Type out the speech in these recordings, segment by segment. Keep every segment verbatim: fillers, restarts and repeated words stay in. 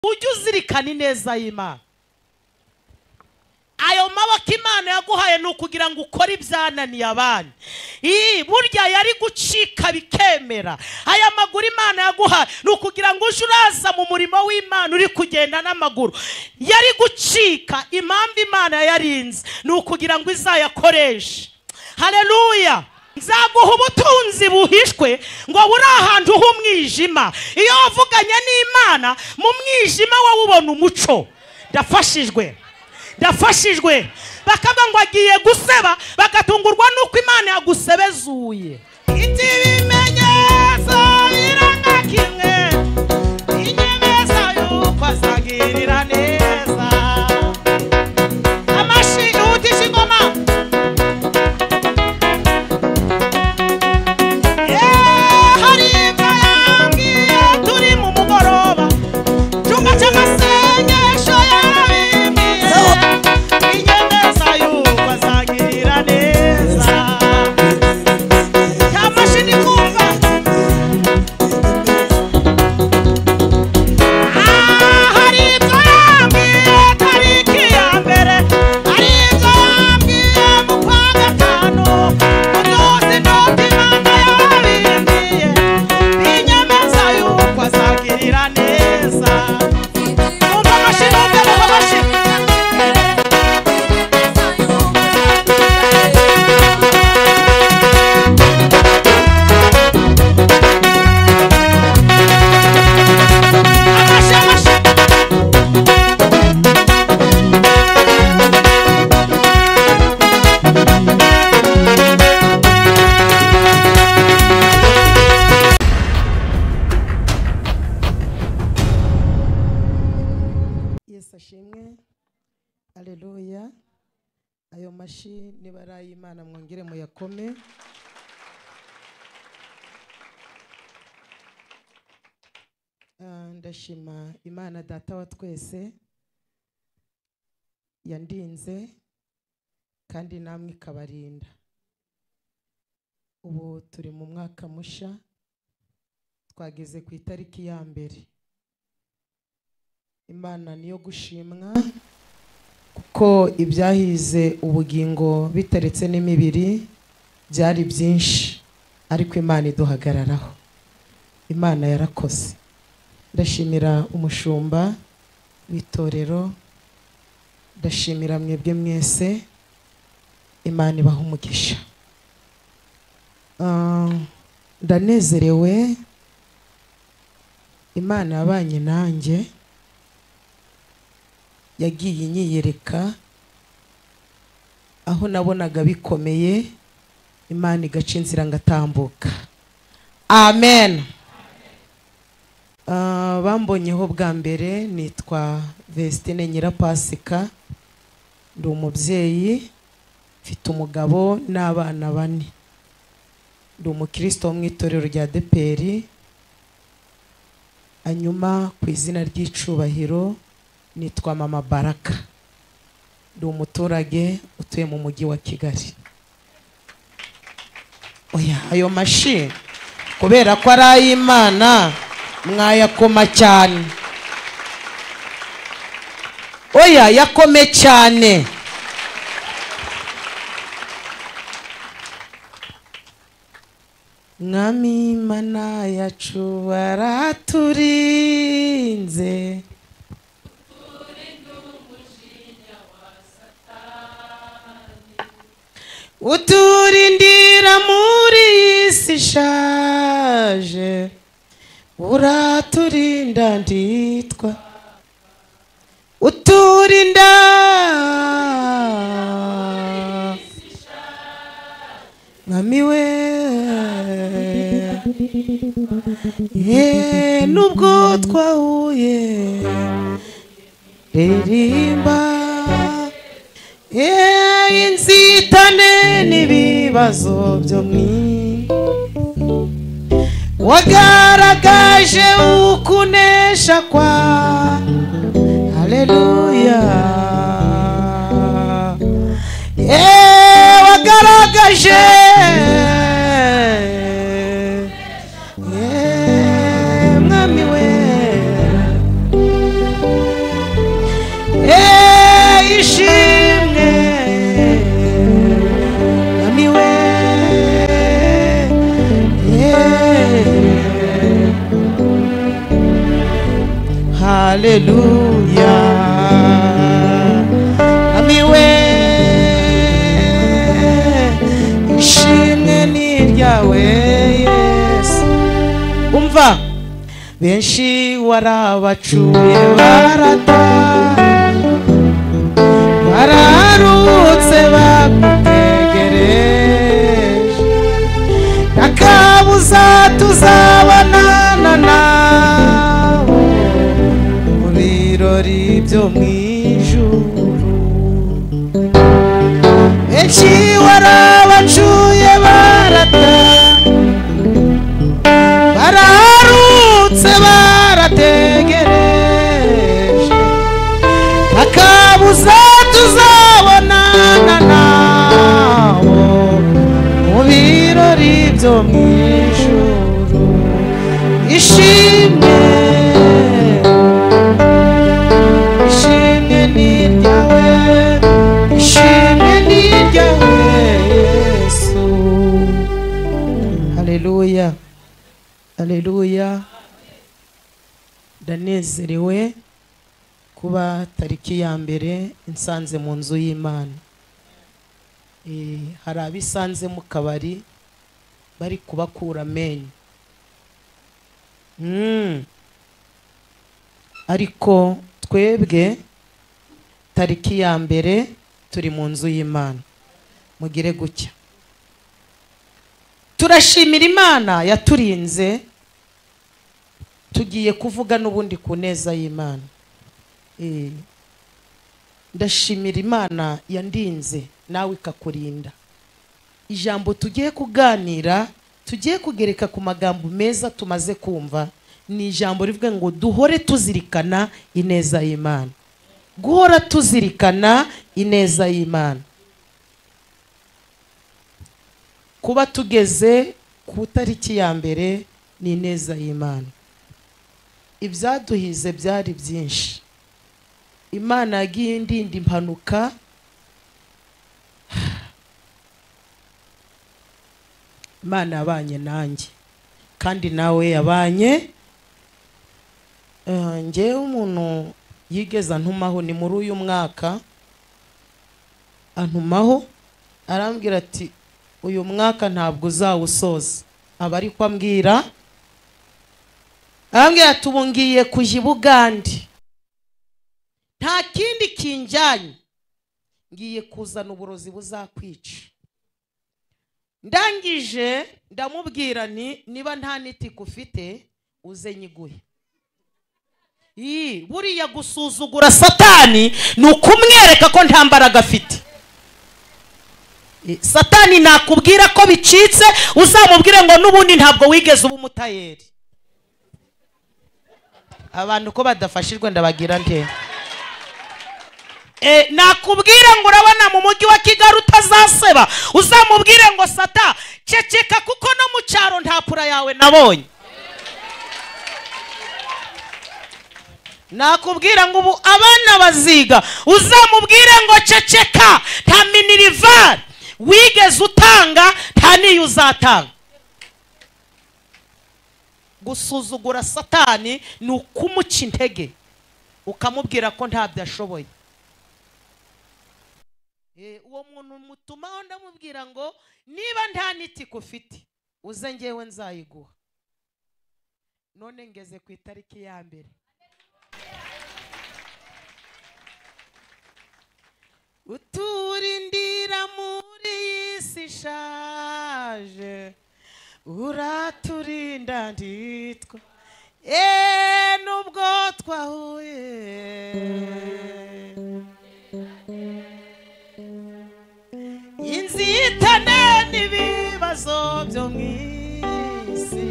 ujye uzirikana ineza y'Imana. Ayo maboko Imana yaguhaye ni ukugira ngo ukore ibyananiye abandi. Ii burya yari gucika bikemera. Aya maguru Imana yaguhaye ni ukugira ngo uje uraza mu murimo w'Imana uri kugenda n'amaguru. Yari gucika, impamvu Imana yarinze ni ukugira ngo izayakoreshe. Haleluya. Nzaguha ubutunzi buhishwe ngo buri ahantu h'umwijima. Iyo wavuganye n'Imana mu mwijima wowe ubona umuco. Ndafashijwe. Ndafashijwe. Bakavuga ngo agiye guseba, bagatungurwa nuko Imana yagusebezuye. Iti bimenyetso biranga kimwe, inyemeza yuko azagirira neza. Amashi utisha ingoma. Eh, hari ibyo yambwiye turi mu mugoroba. Cyumba cy'amasengesho yarabimbiye. Inyemeza yuko azagirira neza. Kamashini kumva. Ah, hari ibyo yambwiye tariki ya mbere. Hari ibyo yambwiye mu kwa gatanu. Utuzi noti Imana yarabimbiye. Inyemeza yuko azagirira neza. Umva amashini, umva amashini. Amashi, amashi. Yesu ashimwe. Haleluya. Ayo mashi niba ari ay'Imana mwongere muyakome. Ah, ndashima Imana data wa twese yandinze kandi namwe ikabarinda. Ubu turi mu mwaka musha, twageze ku itariki ya mbere. Imana niyo gushimwa kuko ibyahize ubugingo biteretse n'imibiri byari byinshi, ariko Imana iduhagararaho. Imana yarakoze. Ndashimira umushumba w'itorero, ndashimira mwebwe mwese. Imana ibaha umugisha. Ah, ndanezerewe. Imana yabanye nanjye, yagiye inyiyereka aho nabonaga bikomeye, Imana igaca inzira ngatambuka. Amen. Uh, bambonyeho bwa mbere nitwa Vestine Nyirapasika, ndi umubyeyi, mfite umugabo n'abana bane. Ndi umukristo wo mu itorero rya A D P R. Anyuma ku izina ry'icubahiro nitwa Mama Baraka. Ndi umuturage utuye mu mujyi wa Kigali. Oya, ayo mashi kubera ko ari ay'Imana mwayakoma cyane. Oya, yakome cyane. Mwami Imana yacu waraturinze, uturindira muri isi ishaje, uraturinda nditwa, uturinda Mwami we. Ye nubwo twahuye ririmba, ye inzitane n'ibibazo byo mwi, wagaragaje ukunesha kwa. Haleluya. Ye wagaragaje, ye Mwami we. haleluya. Amiwe ishimwe ni ryawe Yesu. Umva, benshi warabacuye barataha, bararutse bagutegereje, ntakabuza tuzabonana nawe mu birori byo mw'ijuru. Benshi warabacuye barataha, bararutse barategereje, ntakabuza tuzabonana nabo mu birori byo mw'ijuru. Ishimwe ishimwe ni ryawe, ishimwe ni ryawe Yesu. Haleluya, haleluya. Ndanezerewe kuba tariki ya mbere insanze mu nzu y'Imana. Eh, hari abisanze mu kabari bari kubakura amenyo. Mm. Ariko twebwe tariki ya mbere turi mu nzu y'Imana. Mugire gutya. Turashimira Imana yaturinze, tugiye kuvuga n'ubundi ku neza y'Imana. Eh, ndashimira Imana yandinze nawe ikakurinda. Ijambo tugiye kuganira, tugiye kugereka ku magambo meza tumaze kumva, ni ijambo rivuga ngo duhore tuzirikana ineza y'Imana. Guhora tuzirikana ineza y'Imana. Kuba tugeze ku tariki ya mbere ni ineza y'Imana. Ibyaduhize byari byinshi. Imana yagiye indinda impanuka, Imana yabanye nanjye kandi nawe yabanye. Uh, ngewe umuntu yigeze antumaho ni muri uyu mwaka, antumaho arambwira ati uyu mwaka ntabwo uzawusoza. Aba ariko ambwira, arambwira ati ubu ngiye kujya i Bugande, nta kindi kinjyanye, ngiye kuzana uburozi buzakwica. Ndangije ndamubwira ni niba nta nitiko ufite uze nyiguhe. Ii buriya gusuzugura Satani ni ukumwereka ko nta mbaraga afite. Satani nakubwira ko bicitse, uzamubwire ngo n'ubundi ntabwo wigeze uba umutayeri. Abantu ko badafashirwe ndabagira nte? Eh, nakubwira ngo urabona mu mujyi wa Kigali utazaseba, uzamubwire ngo Sata ceceka kuko no mu cyaro nta pura yawe nabonye. Nakubwira ngo ubu abana baziga, uzamubwire ngo ceceka nta minirivari wigeze utanga, nta niyo uzatanga. Gusuzugura Satani ni ukumuca intege, ukamubwira ko ntabyo ashoboye. Eh, uwo muntu mutumaho ndamubwira ngo niba nta nitiko ufite uze ngewe nzayiguha. None ngeze ku itariki ya mbere. Uturindira muri isi ishaje, uraturinda nditwa, eh nubwo twahuye inzitane n'ibibazo byo mw'isi,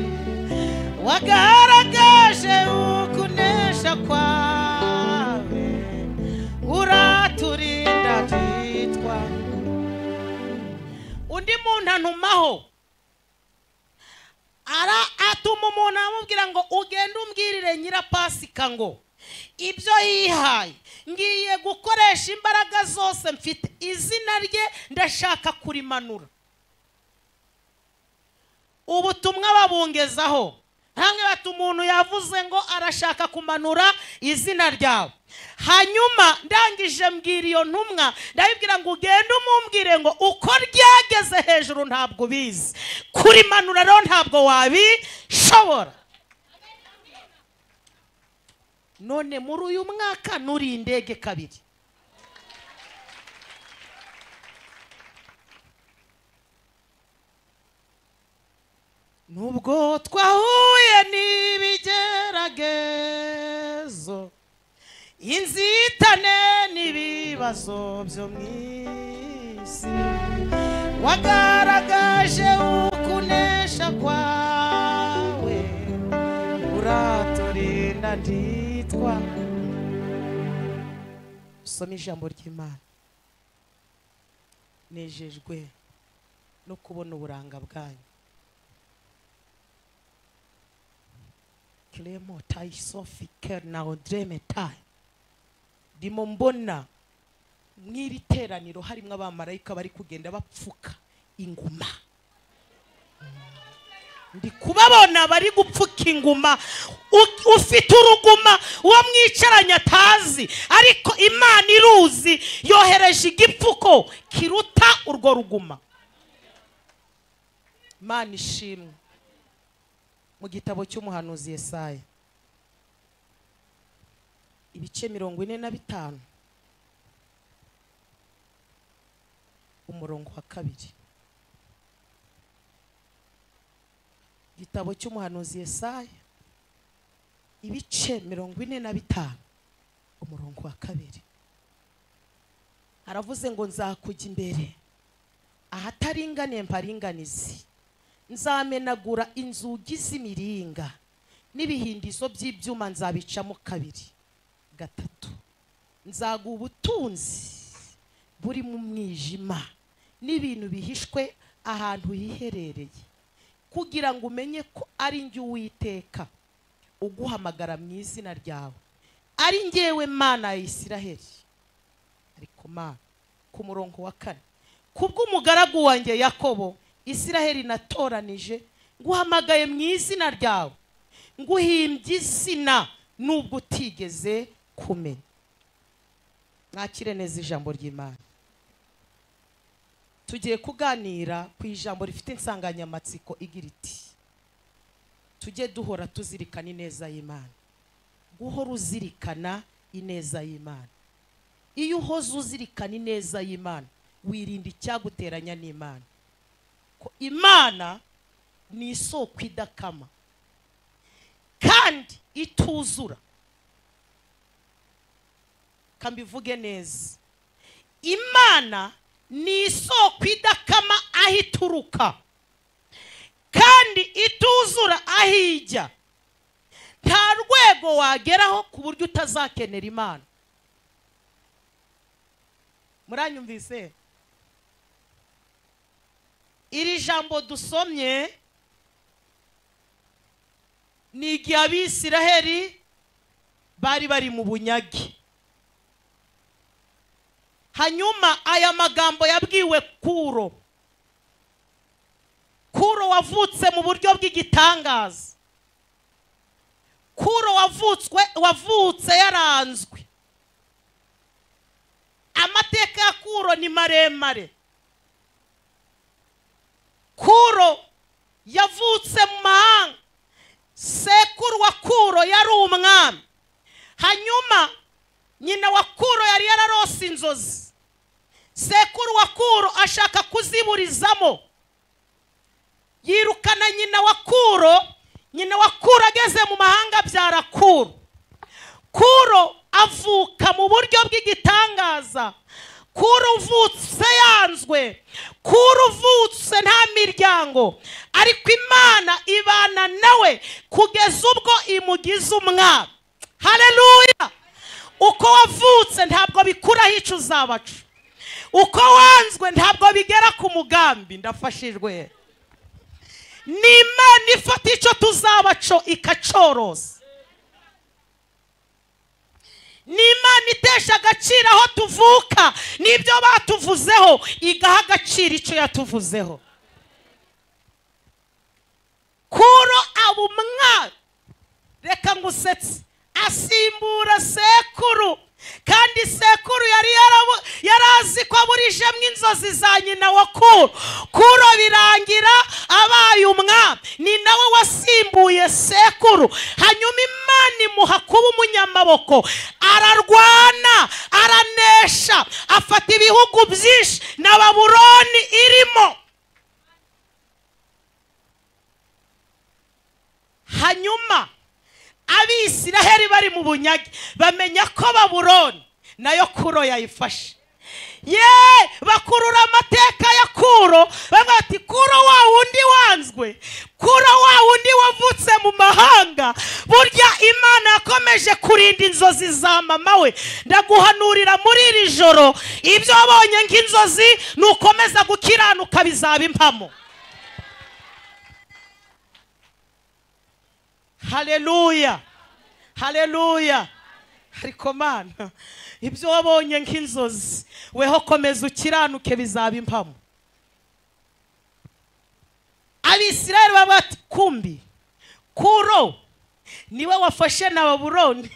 wagaragaje ukunesha kwawe, uraturinda nditwa. Undi muntu antumaho, ara atuma umuntu amubwira ngo ugende umbwirire Nyirapasika ngo ibyo yihaye ngiye gukoresha imbaraga zose mfite, izina rye ndashaka kurimanura. Ubutumwa babungezaho, hamwe bati umuntu yavuze ngo arashaka kumanura izina ryawe. Hanyuma ndangije mbwira iyo ntumwa ndabibwira ngo ugende umumbwire ngo uko ryageze hejuru ntabwo bizi, kurimanura rero ntabwo wabishobora. None muri uyu mwaka nuri indege kabiri. Nubwo twahuye n'ibigeragezo, inzitane n'ibibazo byo mw'isi, wagaragaje ukunesha kwawe, uraturinda nditwa. Soma ijambo ry'Imana. Nejejwe no kubona uburanga bwanyu. Clemo tai sofi kerna odreme tai. Ndimo mbona mw'iri teraniro harimwo abamarayika bari kugenda bapfuka inguma. Ndi kubabona bari gupfuka inguma, ufite uruguma uwo mwicaranye atazi, ariko Imana iruzi yohereje igipfuko kiruta urwo ruguma. Imana ishimwe. Mu gitabo cy'umuhanuzi Yesaya ibice mirongo ine na bitanu umurongo wa kabiri. Gitabo cy'umuhanuzi Yesaya ibice mirongo ine na bitanu umurongo wa kabiri. Aravuze ngo nzakujya imbere ahataringaniye mparinganizi, nzamenagura inzugi z'imiringa n'ibihindizo by'ibyuma nzabicamo kabiri gatatu. Nzaguha ubutunzi buri mu mwijima n'ibintu bihishwe ahantu hiherereye, kugira ngo umenye ko ari njye Uwiteka uguhamagara mu izina ryawe, ari njyewe Mana ya Isiraheli. Ariko Mana ku murongo wa kane, kubw'umugaragu wanjye Yakobo Isiraheli natoranije, nguhamagaye mu izina ryawe, nguhimbye izina nubwo utigeze kumenya. Mwakire neza ijambo ry'Imana. Tugiye kuganira ku ijambo rifite insanganyamatsiko igira iti tujye duhora tuzirikana ineza y'Imana. Guhora uzirikana ineza y'Imana. Iyo uhoze uzirikana ineza y'Imana, wirinda icyaguteranya n'Imana. Ko Imana ni isoko idakama kandi ituzura. Kambivuge neza, Imana ni isoko idakama aho ituruka kandi ituzura aho ijya. Nta rwego wageraho ku buryo utazakenera Imana. Muranyumvise? Iri jambo dusomye ni igihe Abisiraheli bari bari mu bunyage. Hanyuma aya magambo yabwiwe Kuro. Kuro wavutse mu buryo bw'igitangaza. Kuro wavutswe wavutse yaranzwe. Amateka ya Kuro ni maremare. Kuro yavutse mu mahanga. Sekuru wa Kuro yari umwami. Hanyuma nyina wa Kuro yari yararose inzozi. Sekuru wa Kuro ashaka kuziburizamo, yirukana nyina wa Kuro. Nyina wa Kuro ageze mu mahanga abyara Kuro. Kuro avuka mu buryo bw'igitangaza. Kuro uvutse yanzwe, Kuro uvutse nta miryango, ariko Imana ibana nawe kugeza ubwo imugize umwami. Haleluya! Uko wavutse ntabwo bikuraho icyo uzabaca. Uko wanzwe ntabwo bigera ku mugambi. Ndafashijwe. Ni Imana ifata icyo tuzabaco ikacoroza. Ni Imana itesha agaciro aho tuvuka n'ibyo batuvuzeho, igaha agaciro icyo yatuvuzeho. Kuro aba umwami. Reka ngusetse, asimbura sekuru, kandi sekuru yari yarazi ko aburijemo inzozi za nyina wa Kuro. Kuro birangira abaye umwami, ni nawe wasimbuye sekuru. Hanyuma Imana imuha kuba umunyamaboko, ararwana, aranesha, afata ibihugu byinshi na Babuloni irimo. Hanyuma Abisiraheli bari mu bunyage bamenya ko Babuloni nayo Kuro yayifashe. Ye bakurura amateka ya Kuro, bati Kuro wa wundi wanzwe, Kuro wa wundi wavutse mu mahanga. Burya Imana yakomeje kurinda inzozi za mama we. Ndaguhanurira muri iri joro, ibyo wabonye nk'inzozi nukomeza gukiranuka bizaba impamo. Haleluya, haleluya. Ariko Mana, ibyo wabonye nk'inzozi weho komeza ukiranuke bizaba impamo. Abisirayeli babati kumbi Kuro niwe wafashe na Babuloni.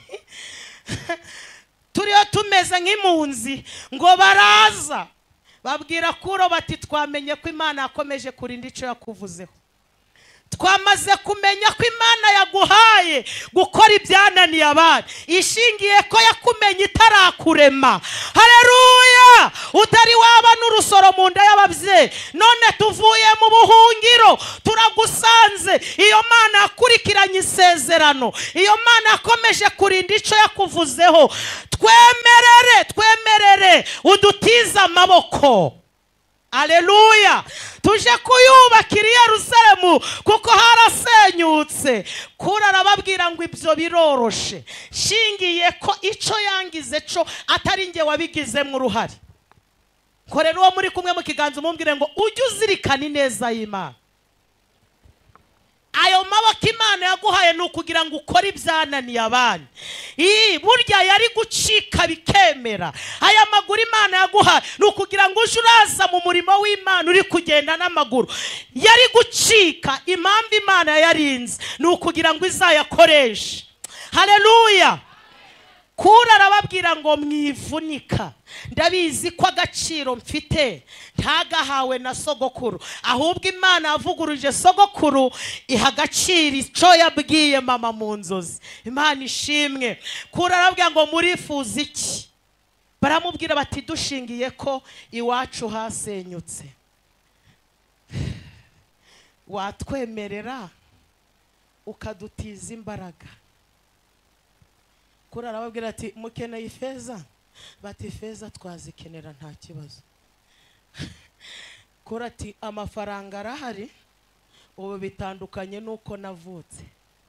Turiyo tumeze nk'impunzi ngo baraza babwira Kuro bati twamenye ko Imana yakomeje kurinda icyo yakuvuzeho. Twamaze kumenya ko Imana yaguhaye gukora ibyananiye abandi, ishingiye ko yakumenye itarakurema. Haleluya! Utari waba n'urusoro mu nda y'ababyeyi, none tuvuye mu buhungiro turagusanze. Iyo Mana yakurikiranye isezerano, iyo Mana yakomeje kurinda icyo yakuvuzeho. Twemerere, twemerere udutize amaboko. Haleluya! Tuje kuyubakira Yerusalemu kuko harasenyutse. Kuro arababwira ngo ibyo biroroshe, shingiye ko icyo yangize cyo atari nge wabigizemo uruhare. Korera uwo muri kumwe mu kiganza umumbwire ngo ujye uzirikana ineza y'Imana. Ayo maboko Imana yaguhaye nukugira ngo ukore ibyananiye abandi. Ii burya yari gucika bikemera. Aya maguru Imana yaguhaye nukugira ngo uje uraza mu murimo w'Imana uri kugenda n'amaguru. Yari gucika, impamvu Imana yarinze nukugira ngo izayakoreshe. Haleluya! Kuro arababwira ngo mwivunika, ndabizi ko agaciro mfite ntagahawe na sogokuru, ahubwo Imana yavuguruje sogokuru iha agaciro icyo yabwiye mama mu nzozi. Imana ishimwe. Kuro arababwira ngo murifuza iki? Baramubwira bati dushingiye ko iwacu hasenyutse, watwemerera ukadutiza imbaraga. Kuro arababwira ati mukeneye ifeza? Bati ifeza twazikenera nta kibazo. Kuro ati amafaranga arahari, ubu bitandukanye nuko navutse.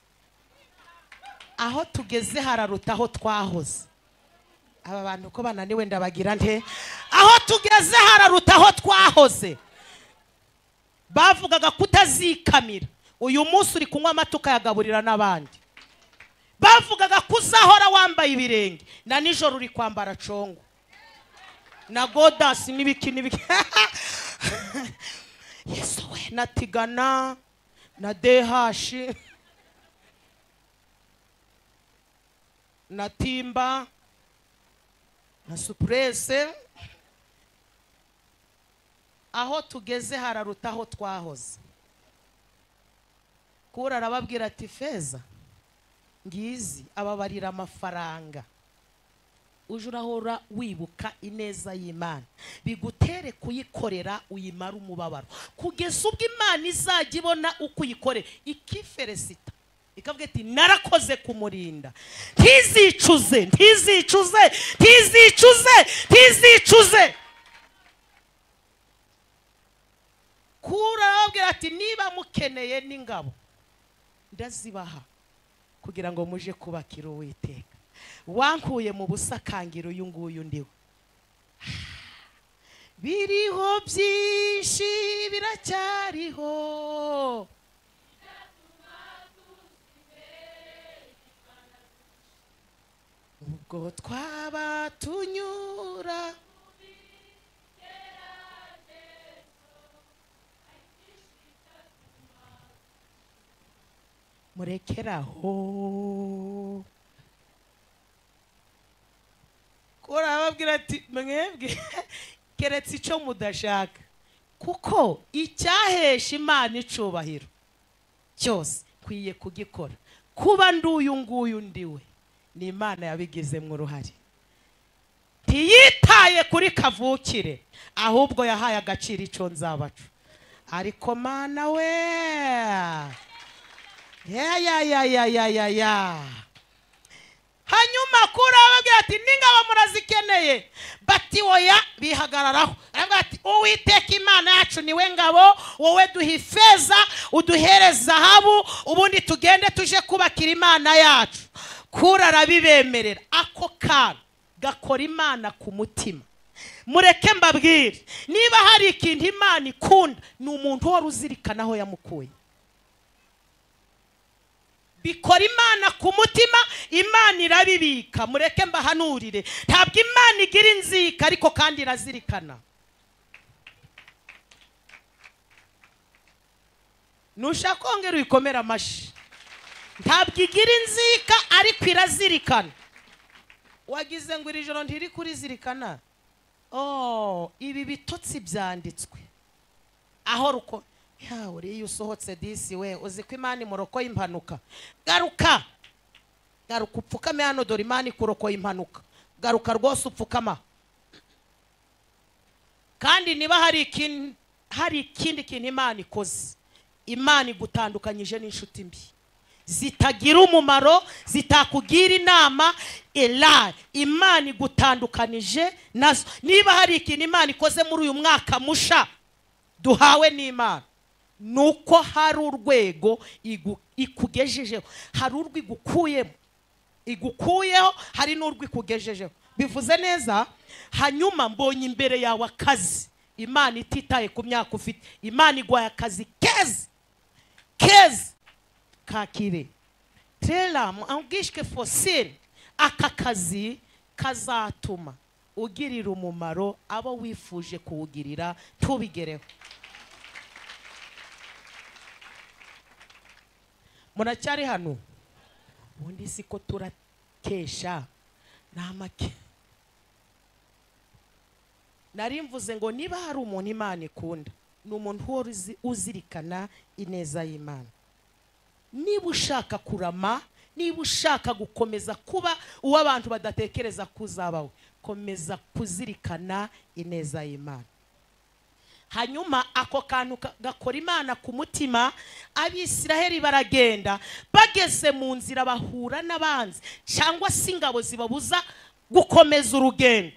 Aho tugeze hararuta aho twahoze. Aba bantu ko bananiwe ndabagira nte? Aho tugeze hararuta aho twahoze. Bavugaga kutazikamira, uyu munsi uri kunywa amata ukayagaburira n'abandi. Bavugaga kuzahora wambaye ibirenge, na nijoro uri kwambara congo na godasi n'ibiki n'ibiki. Yesu we, na tigana na dehashi na timba na suprese. Aho tugeze hararuta aho twahoze. Kuro arababwira ati feza ngizi ababarira amafaranga, uje urahora wibuka ineza y'Imana, bigutere kuyikorera uyimara umubabaro kugeza ubwo Imana izajya ibona uko uyikore ikiferesita ikavuga iti narakoze kumurinda. Ntizicuze, ntizicuze, ntizicuze, ntizicuze. Kuro arababwira ati niba mukeneye n'ingabo ndazibaha kugira ngo muje kubakira Uwiteka. Wankuye mu busakangiro uyu nguyu ndiwe. Biriho byinshi biracyariho, ubwo twaba tunyura murekeraho. Kurababwira ati mwebwe keretse icyo mudashaka, kuko icyahesha Imana icubahiro cyose kwiye kugikora. Kuba nduyu nguyu ndiwe ni Imana yabigizemo uruhare. Ntiyitaye kuri kavukire, ahubwo yahaye agaciro icyo nzabacu. Ariko Mana we, ya ya ya ya ya ya ya. Hanyuma kurababwira ati n'ingabo murazikeneye, bati oya, bihagararaho. Aravuga ati Uwiteka Imana yacu niwe ngabo, wowe duha ifeza uduhereza zahabu, ubundi tugende tuje kubakira Imana yacu. Kura arabibemerera. Ako kana gakora Imana ku mutima. Mureke mbabwire, niba hari ikintu Imana ikunda, ni umuntu wari uzirikana aho yamukuye. Bikora Imana ku mutima, Imana irabibika. Mureke mbahanurire, ntabwo Imana igira inzika, ariko kandi irazirikana. Nushaka kongera uyikomera amashi. Ntabwo igira inzika, ariko irazirikana. Wagize ngo iri joro ntiri kurizirikana? Oh, ibi bitotsi byanditswe aho ruko ya uri usohotse disi we, uzi ko Imana imurokoye impanuka. Garuka garuka upfukame hano, dore Imana ikurokoye impanuka. Garuka rwose upfukama. Kandi niba hari ikindi hari ikindi kintu Imana ikoze, Imana igutandukanyije n'inshuti mbi zitagira umumaro, zitakugira inama. Ela Imana igutandukanije nazo. Niba hari ikintu Imana ikoze muri uyu mwaka musha duhawe n'Imana, nuko hari urwego ikugejejeho, hari urwo igukuyemo igukuyeho, hari n'urwo ikugejejeho. Bivuze neza. Hanyuma mbonye imbere yawe akazi Imana ititaye ku myaka ufite. Imana igwaye akazi keza keza kakire tela angishke fosile. Aka kazi kazatuma ugirira umumaro abo wifuje kuwugirira, tubigereho. Muracyari hano? Ubundi siko turakesha namake. Nari mvuze ngo niba hari umuntu Imana ikunda, ni umuntu uzirikana ineza y'Imana. Niba ushaka kurama, niba ushaka gukomeza kuba uwo abantu badatekereza kuzabawe, komeza kuzirikana ineza y'Imana. Hanyuma ako kantu gakora Imana ku mutima. Abisiraheli baragenda, bageze mu nzira bahura n'abanzi cyangwa se ingabo zibabuza gukomeza urugendo.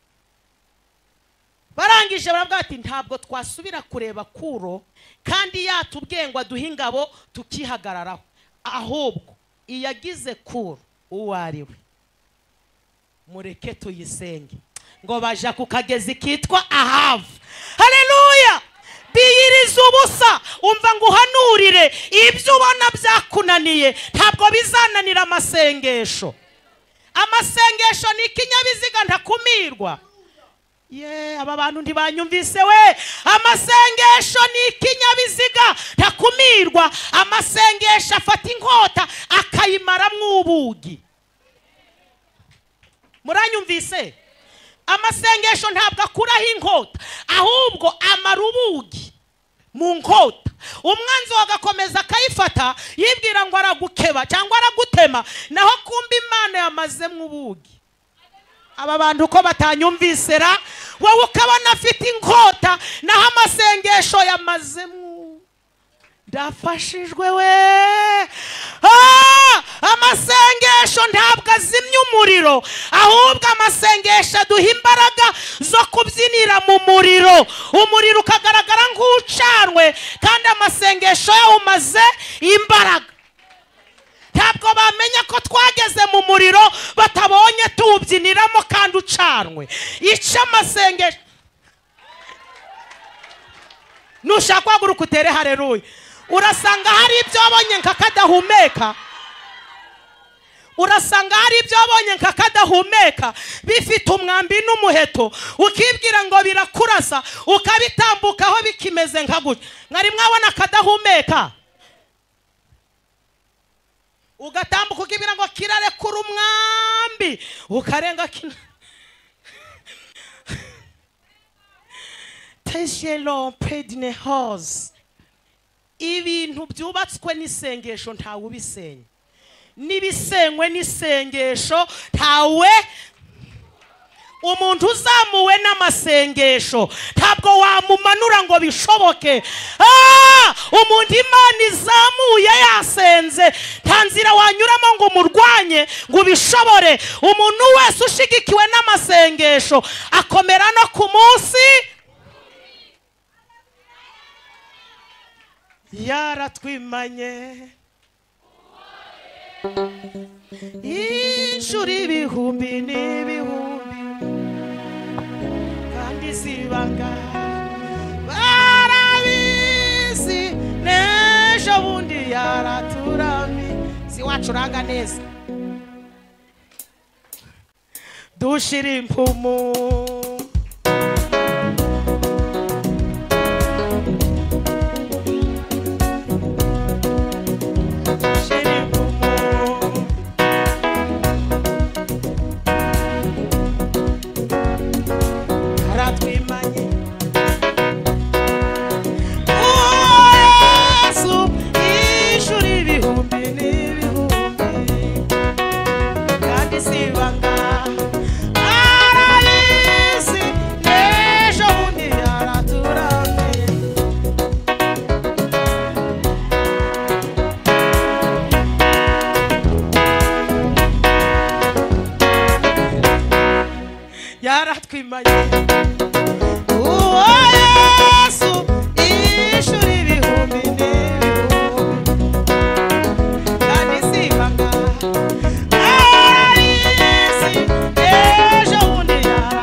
Barangije baravuga ati ntabwo twasubira kureba Kuro kandi yatubwiye ngo aduhe ingabo tukihagararaho, ahubwo iyagize Kuro uwo ari we mureke tuyisenge. Ngo baja ku kagezi kitwa Ahavu. Haleluya! Biyiriza ubusa, umva ngo uhanurire ibyo ubona byakunaniye ntabwo bizananira amasengesho. Amasengesho ni ikinyabiziga ntakumirwa. Ye, aba bantu ntibanyumvise we. Amasengesho ni ikinyabiziga ntakumirwa. Amasengesho afata inkota akayimaramwo ubugi. Muranyumvise? Amasengesho ntabwo akuraho inkota, ahubwo amara ubugi mu nkota. Umwanzi wagakomeza akayifata yibwira ngo aragukeba cyangwa aragutema, naho kumba Imana yamazemo ubugi. Aba bantu ko batanyumvise ra, wowe ukabona afite inkota naho amasengesho yamazemo. Ndafashijwe we. Ah, amasengesho ntabwo azimya umuriro, ahubwo amasengesho aduha imbaraga zo kubyinira mu muriro. Umuriro ukagaragara nk'ucanwe, kandi amasengesho yawe umaze imbaraga. Ntabwo bamenya ko twageze mu muriro batabonye tuwubyiniramo kandi ucanwe. Ica amasengesho. Nushaka guhaguruka utere haleluya. Urasanga hari ibyo wabonye nkakadahumeka. Urasanga hari ibyo wabonye nkakadahumeka bifite umwambi n'umuheto, ukibwira ngo birakurasa, ukabitambukaho bikimeze nka gutya. Mwari mwabona kadahumeka? ugatambuka ukibwira ngo kirarekura umwambi ukarenga kina teshelo pedine hose. Ibintu byubatswe n'isengesho ntawe ubisenya, nibisenywe n'isengesho ntawe. Umuntu uzamuwe n'amasengesho ntabwo wamumanura ngo bishoboke. Ah, umuntu Imana izamuye yasenze nta nzira wanyuramo ngo umurwanye ngo ubishobore. Umuntu wese ushigikiwe n'amasengesho akomera no ku munsi. Yaratwimanye inshuro ibihumbi n'ibihumbi kandi zibanga barabizi n'ejo bundi yaraturami. Si wacuranga neza dushira impumu yaratwimanye. Uwo Yesu inshuro ibihumbi n'ibihumbi kandi zibanga arisi ejo bundi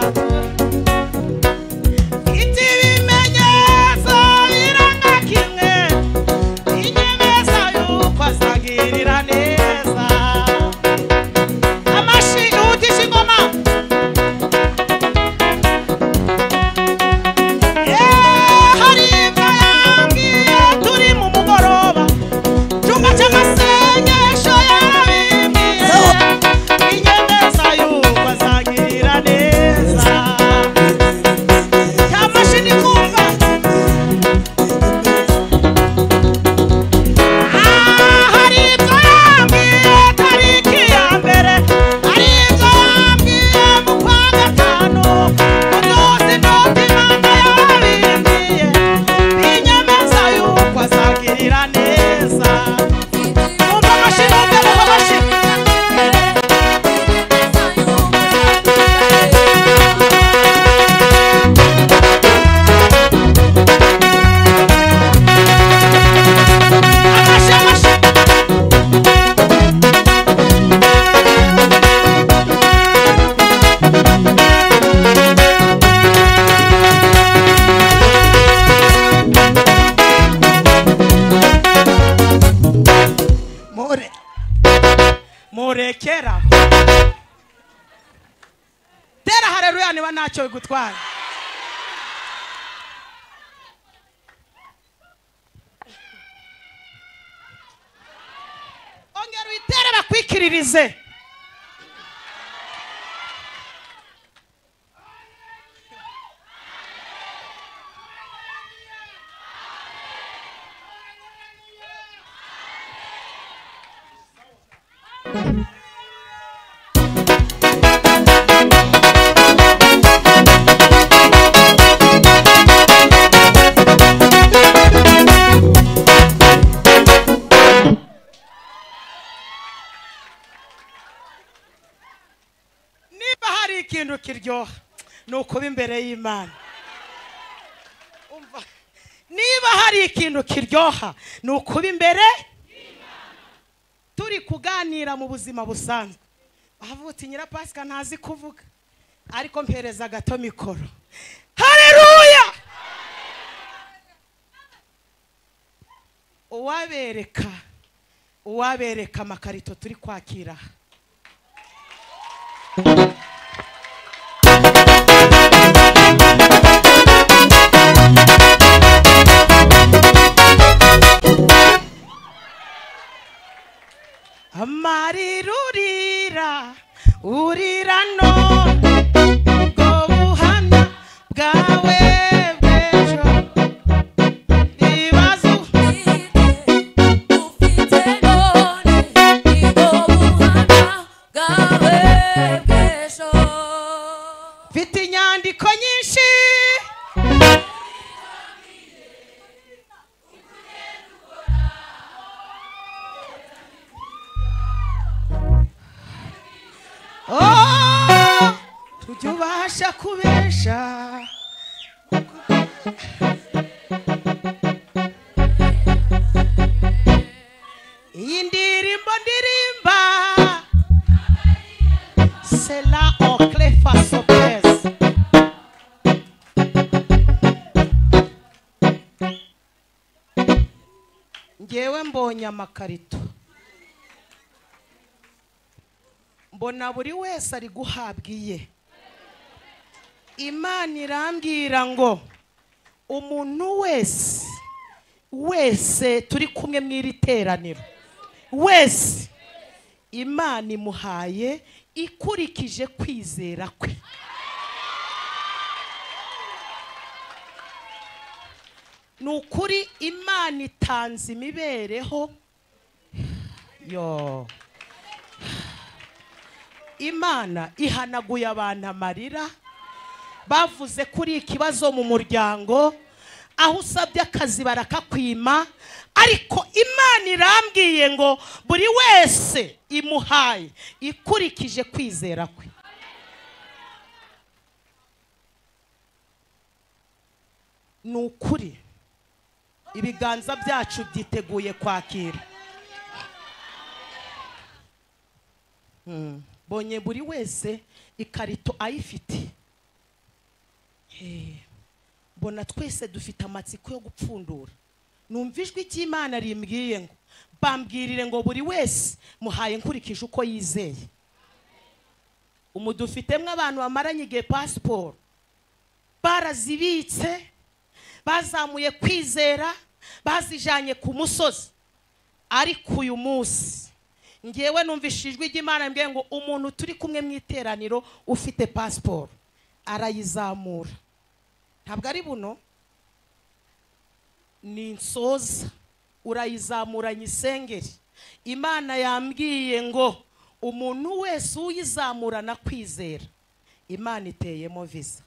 yaratura. Iti bimenyetso biranga kimwe inyemeza yuko azagirira neza. Amashi utisha ingoma murekera tera haleluya niba ntacyo bigutwara. Ongera uyitere bakwikiririze. Niba hari ikintu kiryoha nukuba imbere y'Imana. Umva, niba hari ikintu kiryoha nukuba imbere turi kuganira mu buzima busanzwe. Bavuga nyira Pasika ntazi kuvuga ariko mpereza gato mikoro. Haleluya! Uwabereka uwabereka amakarito turi kwakira. amarira urira urira none ubwo buhamya bwawe bw'ejo ibibazo ufite none ubwo buhamya bwawe bw'ejo mfite inyandiko nyinshi oh tujye ubasha kubesha iyi ndirimbo ndirimba c'est la oncle fasopes ngewe mbonye amakarito mbona buri wese ari guhabwa iye Imana irambwira ngo umuntu wese wese turi kumwe mw'iri teraniro wese Imana imuhaye ikurikije kwizera kwe nukuri Imana itanze imibereho yo Imana ihanaguye abantu amarira bavuze kuri ikibazo mu muryango aho usabye akazi barakakwima ariko Imana irambwiye ngo buri wese imuhaye ikurikije kwizera kwe nukuri ibiganza byacu byiteguye kwakira hmm. Bonye buri wese ikarito ayifite mbona twese dufite amatsiko yo gupfundura numva ijwi ry'Imana rimbwiye ngo bambwirire ngo buri wese muhaye nkurikije uko yizeye umudufitemo abantu bamaranye igihe passport barazibitse bazamuye kwizera bazijanye ku musozi ariko uyu munsi ngewe numvishijwe ry'Imana mbwiye ngo umuntu turi kumwe mu iteraniro ufite passport arayizamura ntabwo ari buno ni nsoza urayizamuranye isengeri Imana yambwiye ngo umuntu wese uyizamurana kwizera Imana iteyemo visa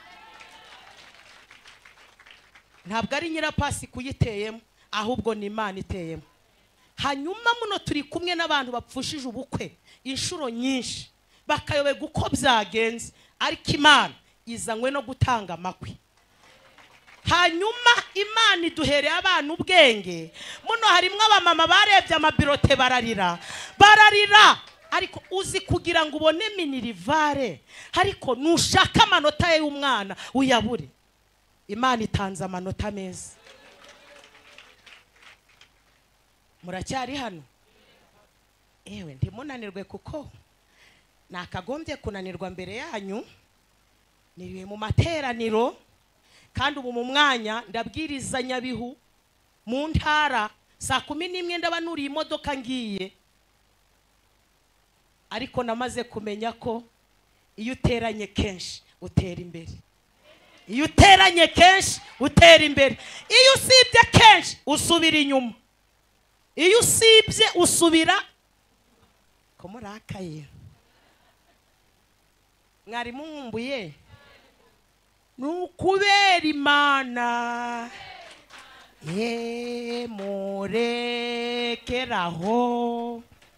ntabwo ari nyirapasi kuyiteyemo ahubwo ni Imana iteyemo hanyuma muno turi kumwe n'abantu bapfushije ubukwe inshuro nyinshi bakayobega uko byagenze ariko Imana izanywe no gutanga amakwe hanyuma Imana iduhereye abantu ubwenge muno harimo abamama barebye amabirote bararira bararira ariko uzi kugira ngo ubone minirivare ariko nushaka amanota y'umwana uyabure Imana itanze amanota meza muracyari hano ewe ndimunanirwe kuko nakagombye kunanirwa mbere yanyu niriwe mu materaniro kandi ubu mu mwanya ndabwiriza Nyabihu mu ntara saa kumi n'imwe ndaba nuriye imodoka ngiye ariko namaze kumenya ko iyo uteranye kenshi utera imbere iyo uteranye kenshi utera imbere iyo usibye kenshi usubira inyuma iyo usibye usubira ko murakaye mwari mumbuye nukubera Imana ye murekeraho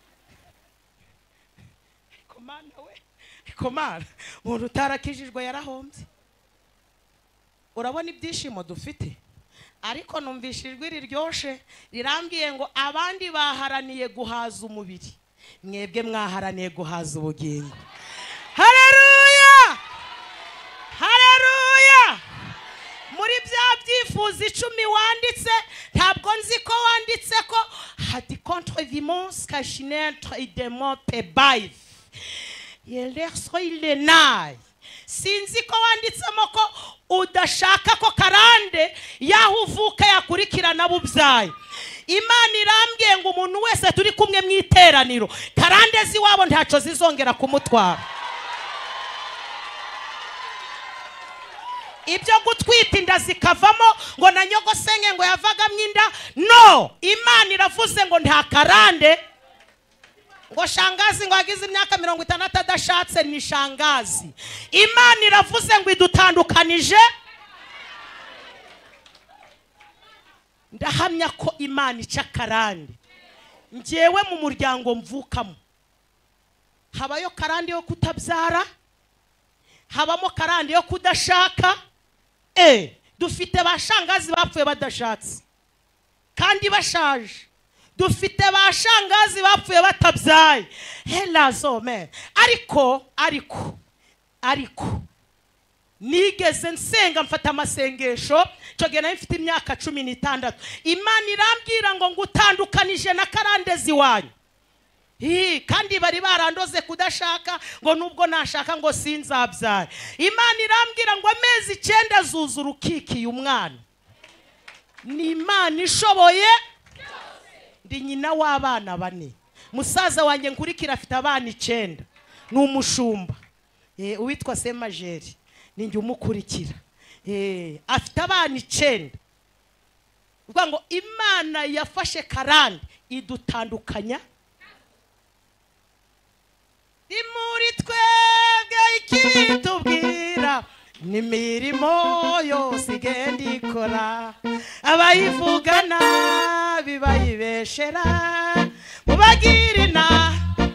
komana we komana umuntu utarakijijwe yarahombye urabona ibyishimo dufite ariko numvishijwe riryoshe rirambwiye ngo abandi baharaniye guhaza umubiri mwebwe mwaharaniye guhaza ubugingo haleluya haleluya muri bya byifuzo icumi wanditse ntabwo nzi ko wanditse ko hadi contre vimons cachinêtre et demo pebaïf yelerso ilenai sinzi ko wanditsemo ko udashaka ko karande yaho uvuka yakurikirana bubyaye Imana irambwiye ngo umuntu wese turi kumwe mu iteraniro karande ziwabo ntaco zizongera kumutwara. Ibyo gutwita inda zikavamo ngo na nyogosenge ngo yavagamo inda, no, Imana iravuze ngo nta karande. Ngo shangazi ngo agize imyaka mirongo itandatu adashatse ni shangazi. Imana iravuze ngo idutandukanije. Ndahamya ko Imana ica karande. Njewe mu muryango mvukamo habayo karande yo kutabyara, habamo karande yo kudashaka. Eh, dufite bashangazi bapfuye badashatse kandi bashaje. Dufite bashangazi bapfuye batabyaye. Helazo me. Ariko ariko ariko nigeze nsenga mfata amasengesho cyo gena mfite imyaka cumi n'itandatu. Imana irambwira ngo ngutandukanije na karande ziwanyu. Hi, kandi bari barandoze kudashaka ngo nubwo nashaka ngo sinzabyara. Imana irambwira ngo amezi icyenda zuzura ukikiye umwana. Ni Imana ishoboye. Ndi nyina w'abana bane. Musaza wanjye nkurikira afite abana icyenda. Ni umushumba. Eh, uwitwa Semajeri. Ninjye umukurikira. Eh, afite abana icyenda. Uvuga ngo Imana yafashe karande idutandukanya. Imuri twebwe ikitubwira n'imirimo yose igenda ikora, abayivugana bibayibeshera mubagirina.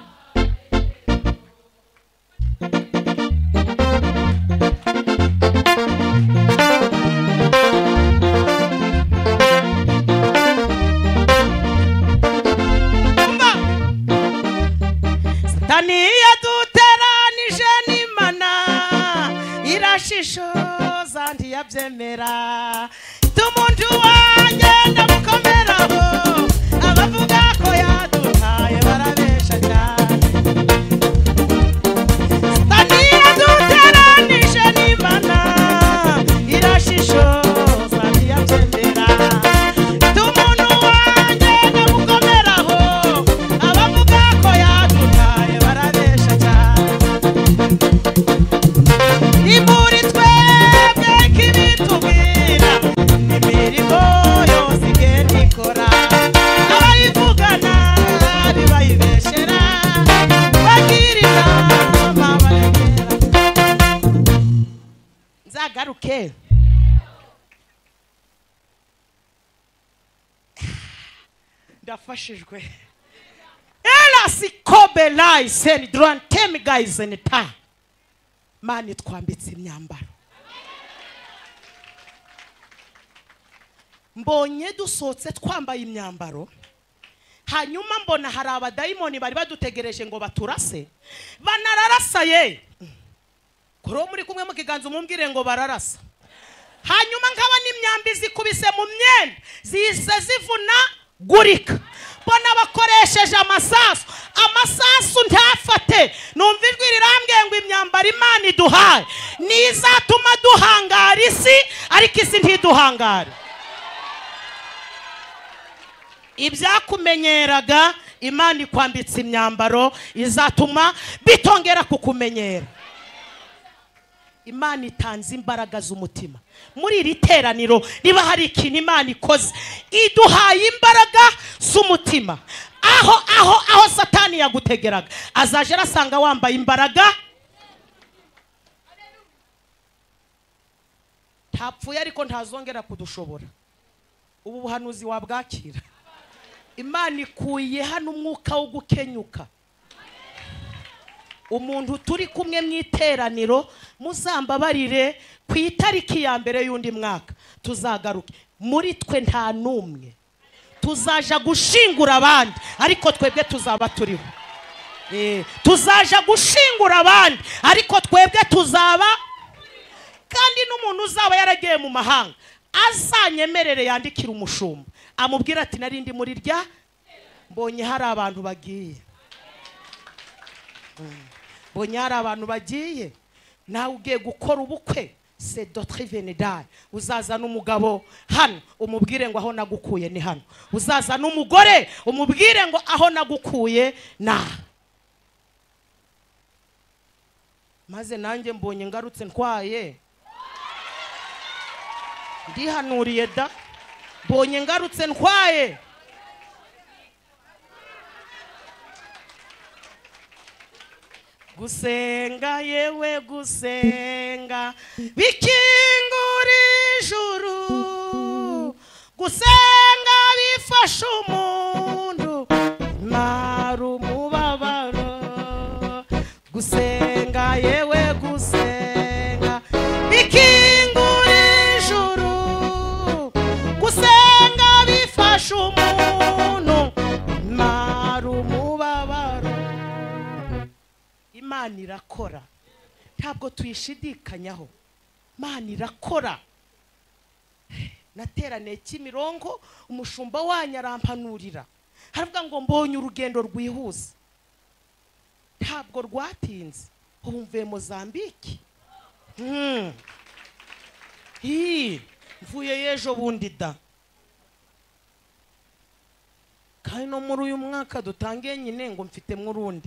Satani yaduteranije n'Imana irashishoza ntiyabyemera. Tumuntu wanjye ndamukomeraho, abavuga ko yaduhaye barabesha cyane. Satani yaduteranije n'Imana irashishoza ntiyabyemera. Tumuntu wanjye ndamukomeraho, abavuga ko yaduhaye barabesha cyane. Imuri twebwe kibitubwira n'imirimo yose igenda ikora, abayivugana bibayibeshera bagira inama baregera. Nzagaruke ndafashijwe. Ela sikobe lai seni drantemi guys in ta. Mani twambitse imyambaro. Mbonye dusotse twambaye imyambaro, hanyuma mbona hari abadayimoni bari badutegereje ngo baturase. Banararasaye. Koro muri kumwe mu kiganza umumbwire ngo bararasa. Hanyuma nkaba n'imyambi zikubise mu myenda zise zivuna gurika. Bona bakoresheje amasasu. Amasasu ntafate. Numva ijwi rirambwiye ngo imyambaro Imana iduhaye nizatuma duhangara isi, ariko isi ntiduhangare. Ibyakumenyeraga Imana ikwambitse imyambaro izatuma bitongera kukumenyera. Imana itanze imbaraga z'umutima. Muri iri teraniro niba hari ikintu Imana ikoze, iduhaye imbaraga z'umutima. Aho aho aho Satani yagutegeraga azaje arasanga wambaye imbaraga. Tapfuye ariko ntazongera kudushobora. Ubu buhanuzi wabwakira. Imana ikuye hano umwuka wo gukenyuka. Umuntu turi kumwe mu iteraniro muzambabarire ku itariki ya mbere y'undi mwaka tuzagaruke. Muri twe nta numwe tuzaja gushingura abandi, ariko twebwe tuzaba turiho. Eh, tuzaja gushingura abandi, ariko twebwe tuzaba. Kandi n'umuntu uzaba yaragiye mu mahanga azanyemerere yandikira umushumba amubwira ati narindi muri rya mbonye hari abantu bagiye. Mbonye hari abantu bagiye, nawe ugiye gukora ubukwe c'est d'autres vénédales. Uzaza n'umugabo hano umubwire ngo aho nagukuye ni hano. Uzaza n'umugore umubwire ngo aho nagukuye na. Maze nanjye mbonye ngarutse ntwaye. Ndihanuriye da. Mbonye ngarutse ntwaye. Gusenga yewe gusenga bikingura ijuru, gusenga bifasha umuntu mara umubabaro, gusenga yewe gusenga bikingura ijuru, gusenga bifasha umuntu mara umubabaro. Imana irakora ntabwo tuyishidikanyaho. Imana irakora. Naterane Kimironko umushumba wanyu arampanurira haravuga ngo mbonye urugendo rwihuse, ntabwo rwatinze, humve Mozambique. Hmm. Hi, mvuye yejo bundi da. Kandi no muri uyu mwaka dutangiye nyine ngo mfite murundi.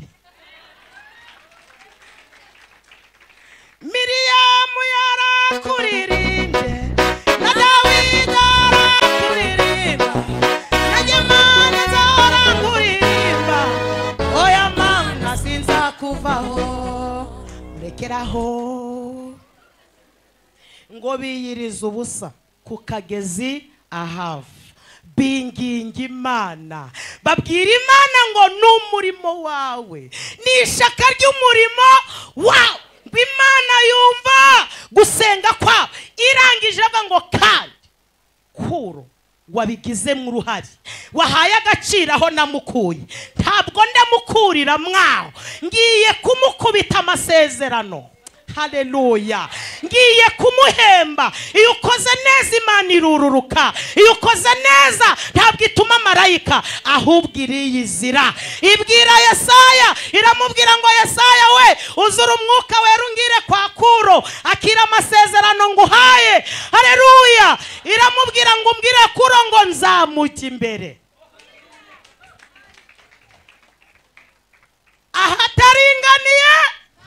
Miriyamu yarakuririmbe na Dawidi arakuririmba na Gemana zarakuririmba, oya mana sinzakuvaho rekeraho. Ngo biyiriza ubusa ku kagezi Ahava binginga Imana, babwira Imana ngo n'umurimo wawe ni ishaka ry'umurimo wawe. Imana yumva gusenga kwa irangije avuga ngo kandi Kuro wabigizemo uruhare, wahaye agaciro aho namukuye, ntabwo ndamukurira mwaho, ngiye kumukubita amasezerano. Haleluya. Ngiye kumuhemba. Iyo ukoze neza Imana irururuka, iyo ukoze neza ntabwo ituma marayika ahubwo iriyizira. Ibwira Yesaya iramubwira ngo Yesaya we uzura umwuka wera ungire kwa Kuro akira amasezerano nguhaye. Haleluya. Iramubwira ngo umbwire Kuro ngo nzamuke imbere ahataringaniye.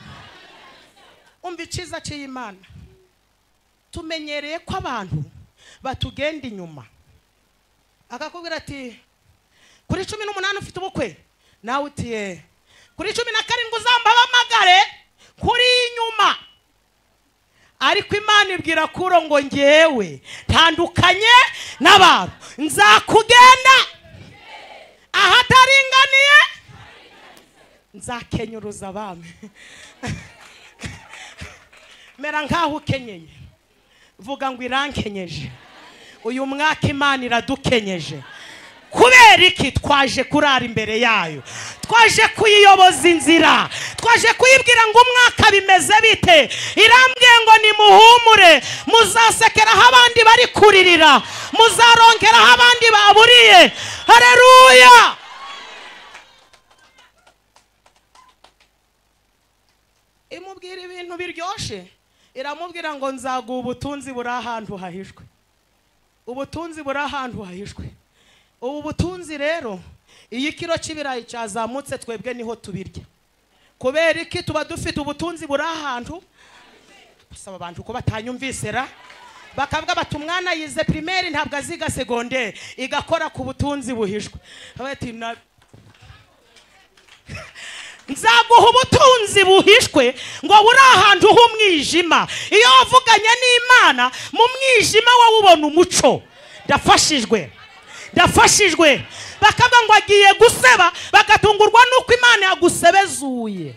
Umva iciza cy'Imana. Tumenyereye ko abantu batugenda inyuma, akakubwira ati kuri cumi n'umunani ufite ubukwe, nawe utiye kuri cumi na karindwi uzamba bamagare kuri inyuma. Ariko Imana ibwira Kuro ngo ngewe tandukanye n'abantu, nzakugenda ahataringaniye, nzakenyuruza abami. Mera nkaho ukenyeye, vuga ngo irankenyeje. Uyu mwaka Imana iradukenyeje. Kubera iki? Twaje kurara imbere yayo, twaje kuyiyoboza inzira, twaje kuyibwira ngo umwaka bimeze bite. Irambwiye ngo nimuhumure, muzasekeraho abandi bari kuririra, muzaronkeraho abandi baburiye. Haleluya. Imubwira ibintu biryoshe, iramubwira ngo nzaguha ubutunzi buri ahantu hahishwe. Ubutunzi buri ahantu hahishwe. Ubu butunzi rero iyi kiro cy'ibirayi cyazamutse twebwe niho tubirya. Kubera iki? Tuba dufite ubutunzi buri ahantu. Gusaba abantu ko batanyumvisera bakavuga bati umwana yize primaire ntabwo aziga secondaire, igakora ku butunzi buhishwe. Abati nzaguha ubutunzi buhishwe ngo buri ahantu h'umwijima. Iyo wavuganye n'Imana mu mwijima wowe ubona umuco. Ndafashijwe, ndafashijwe. Bakavuga ngo agiye guseba, bagatungurwa nuko Imana yagusebezuye.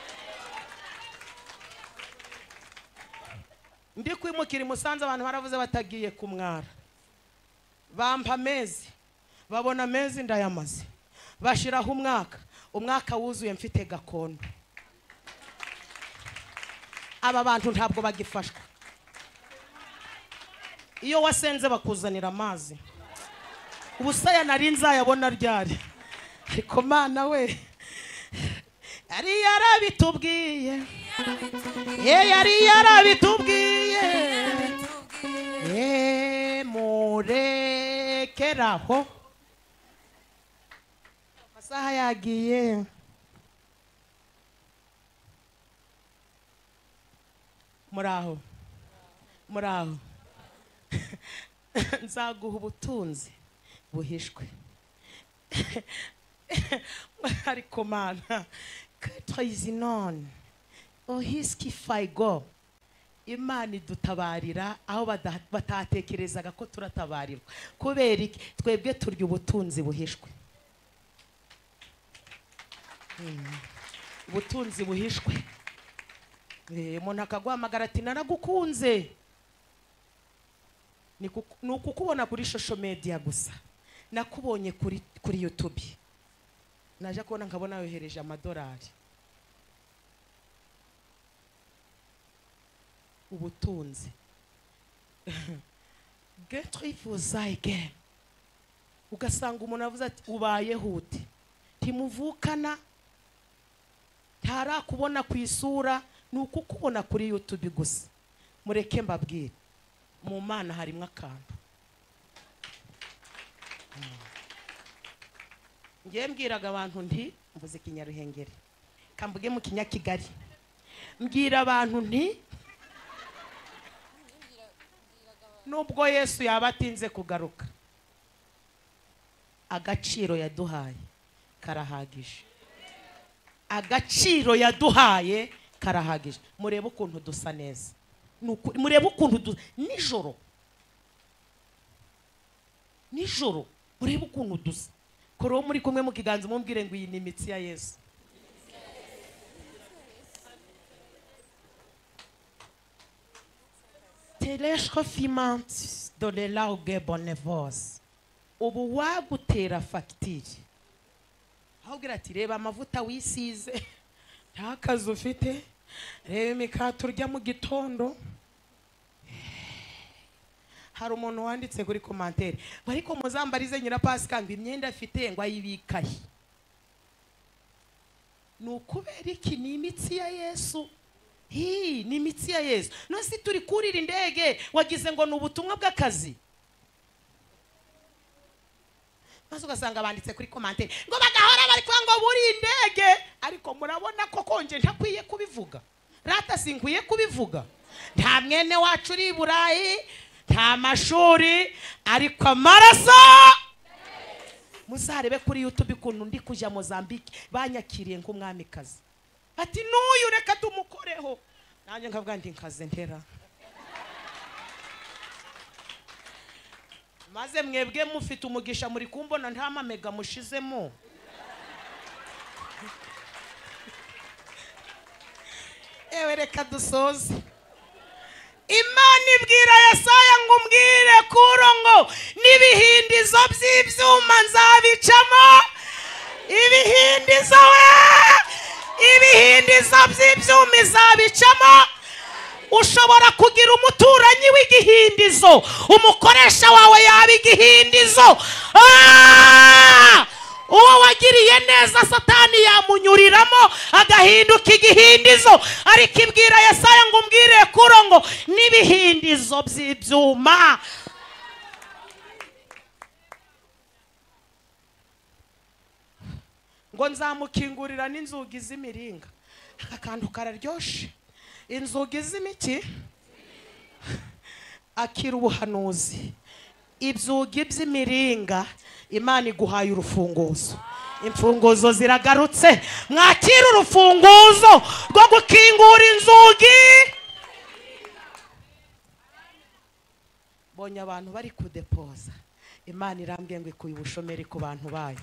Ndi kwimukira Musanze, abantu baravuze batagiye kumwara, bampa amezi, babona amezi ndayamaze, bashiraho umwaka. Umwaka wuzuye mfite gakondo. Aba bantu ntabwo bagifashwa. Iyo wasenze bakuzanira amazi, ubusaya nari nzayabona ryari. Ariko Mana we yari yarabitubwiye, ye yari yarabitubwiye rekeraho amasaha yagiye. Muraho muraho nzaguha ubutunzi buhishwe. Ariko mana katwayizinone ohiski faigo Imana idutabarira aho batatekerezaga ko turatabarirwa. Kubera iki? Twebwe turya ubutunzi buhishwe. Ubutunzi buhishwe. Umuntu akaguhamagara ati naragukunze, ni ukukubona kuri social media gusa, nakubonye kuri kuri YouTube, naje kubona nkabona yohereje amadolari. Ubutunzi getwifuzaige ugasanga umuntu avuze ati ubaye hute timuvukana ntara kubona ku isura, nuko kubona kuri YouTube gusa. Mureke mbabwire mu Mana harimo akantu. Ngiye mbwiraga abantu nti mvuze Kinyaruhengeri, kambuge mu Kinyakigali, mbwira abantu nti nubwo Yesu yabatinze kugaruka, agaciro yaduhaye karahagije. Agaciro yaduhaye karahagije. Murebe ukuntu dusa neza, murebe ukuntu dusa nijoro nijoro, murebe ukuntu dusa. Koro muri kumwe mu kiganza mumbwire ngo iyi ni imitsi ya Yesu. Teleshkofimant de la uge bonevos ubu wagutera fagitire, ahubwira ati reba amavuta wisize, nta kazi ufite, reba imikate urya mu gitondo. Hari umuntu wanditse kuri commentaire ariko muzambarize nyira Pasika ngo imyenda afite ngo ayibikahe. Nukubera iki? Ni imitsi ya Yesu. Hi, ni imitsi ya Yesu. No si turi kurira indege wagize ngo nubutumwa bw'akazi. Maso gasanga banditse kuri commentaire ngo bagahora bari kwa ngo buri indege, ariko murabona ko konje ntakwiye kubivuga. Rata sinkwiye kubivuga. Nta mwene wacu uri Burayi, nta mashuri, ariko amaraso. Muzarebe kuri YouTube kuntu ndi kuja Mozambique banyakiriye nk'umwamikazi. Ati nuyu reka tumukoreho. Nanje nkavuga ndi nkaze ntera. Maze mwebwe mufite umugisha muri kumbona nta mamega mushizemo. Ewe reka dusoze. Imana ibwira Yesaya ngo umbwire kuro ngo nibihindizo by'ibyuma nzabicamo. Ibihindizo we ibihindizo by'ibyuma izabicamo. Ushobora kugira umuturanyi w'igihindizo, umukoresha wawe yaba igihindizo. Uwo wagiriye neza Satani yamunyuriramo agahinduka igihindizo. Ariko ibwira Yesaya ngo umbwire kuro ngo nibihindizo by'ibyuma. Ngo nzamukingurira n'inzugi z'imiringa. Aka kantu kararyoshe. Inzugi z'imiki akira ubuhanuzi. Ibzugi by'imiringa Imana iguhaye urufunguzo. Imfunguzo ziragarutse. Mwakira urufunguzo rwo gukingura inzugi. Bonye abantu bari kudepoza, Imana irambwiye ngo ikuye ubushomeri ku bantu bayo.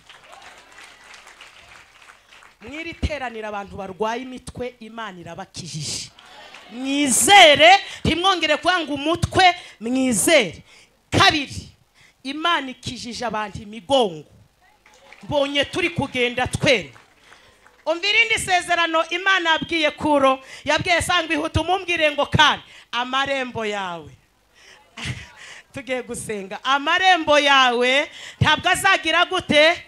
Mwiri teranira abantu barwaye imitwe, Imana irabakijije. Mwizere, ntimwongere kwanga umutwe, mwizere. Kabiri, Imana ikijije abantu imigongo. Mbonye turi kugenda twene. Umvirindi sezerano Imana yabwiye kuro, yabwiye sangwa ihuta umumbwire ngo kandi amarembo yawe. Tugiye gusenga. Amarembo yawe ntabwo azagira gute?